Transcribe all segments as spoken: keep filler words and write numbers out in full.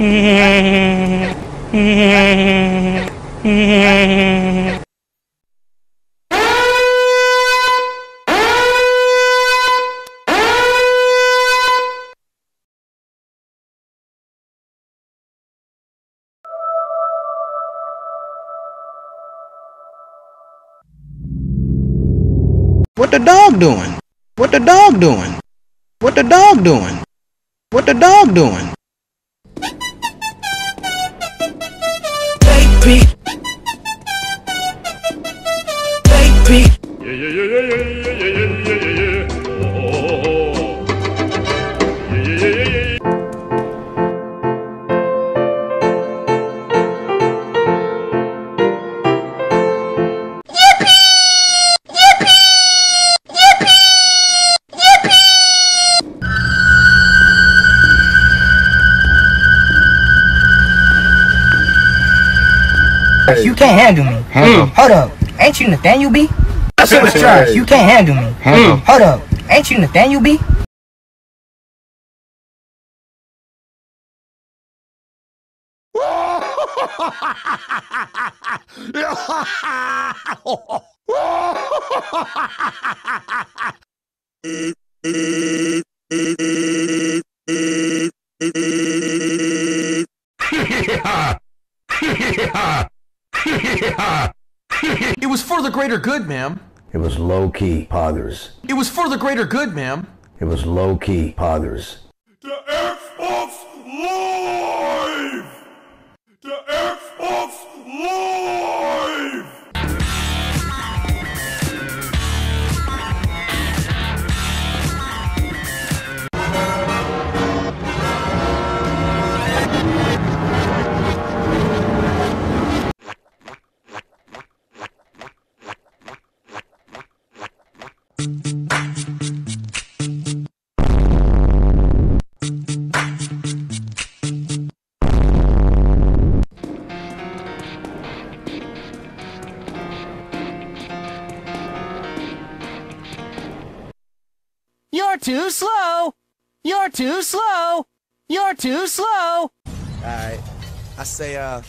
What the dog doing? What the dog doing? What the dog doing? What the dog doing? Baby. Baby. Yeah, yeah, yeah, yeah, yeah, yeah, yeah, yeah, yeah. Oh. Yeah, yeah, yeah, yeah, yeah. You can't handle me. Mm. Hold up. Ain't you Nathaniel B? That shit was trash. You can't handle me. Mm. Hold up. Ain't you Nathaniel B? It was for the greater good, ma'am. It was low-key poggers. It was for the greater good, ma'am. It was low-key poggers. The Xbox Live! The Xbox Live! You're too slow! You're too slow! You're too slow! Alright. I say, uh...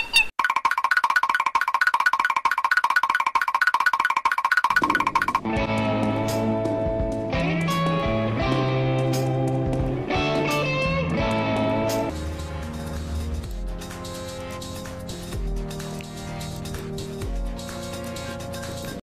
Yeah.